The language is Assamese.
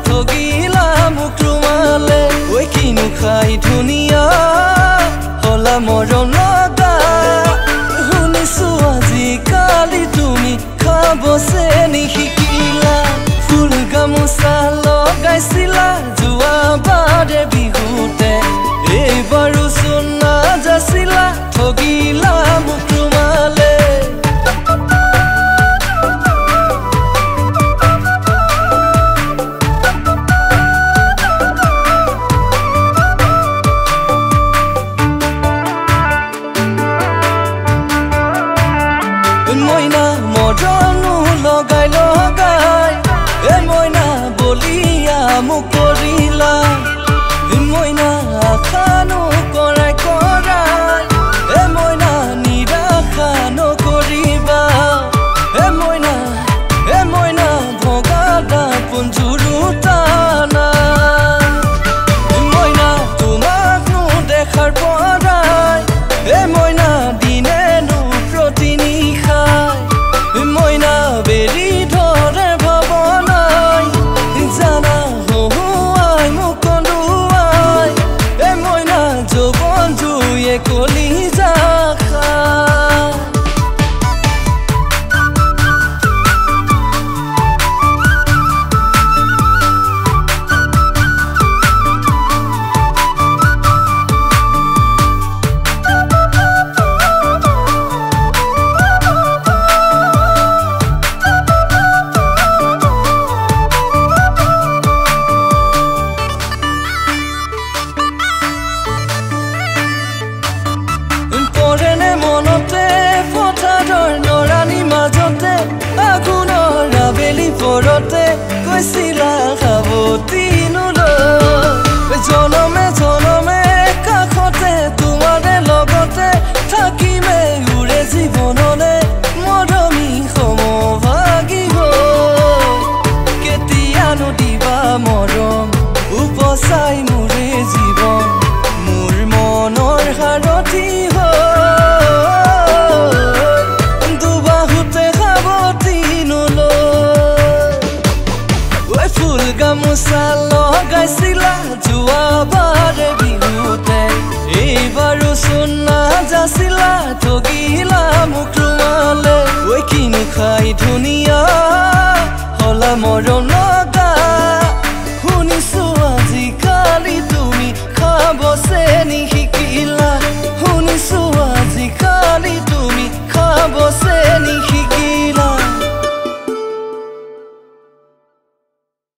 ঠগিলা মোক ৰুমালে ঐ কিনো খাই ধুনীয়া হলা মৰম লগা শুনিছো আজিকালি তুমি খাব চেনি শিকিলা ফুল গামোচা লগাইছিলা যোৱা বাৰে বিহুতে এইবাৰো চোন নাযাচিলা ঠগিলা মোক ৰুমালে মইনা মৰনো লগাই লগাই মইনা বলিয়া মোক কৰিলা মইনা আশানো কৰাই কৰাই মইনা নিৰাশা নকৰিবা মইনা ভগাদা পুঞ্জুৰু টানা মইনা তোমাকনো দেখাৰ পৰাই মইনা দিনেনো প্ৰতিনিশা মইনা বেৰি ধৰে ভাৱনাই জানা হহুৱাই মোক কন্দুৱাই মইনা যৌৱন জুয়ে কলিজা খাই পৰেনে মনতে পথাৰৰ নৰাণী মাজতে আঘোণৰ আবেলি পৰতে কৈছিলা সাৱতীনুলৈ জনমে জনমে কাষতে তোমাৰে লগতে থাকিমে উৰে জীৱনলে মৰমী সমভাগী হৈ কেতিয়ানো দিবা মৰম উপচাই মোৰে জীৱন মোৰ মনৰ সাৰথি গামোচা লগাইছিলা যোৱা বাৰে বিহুতে এইবাৰো চোন নাযাচিলা ঠগিলা মোক ৰুমালে ঐ কিনো খাই ধুনীয়া হলা মৰম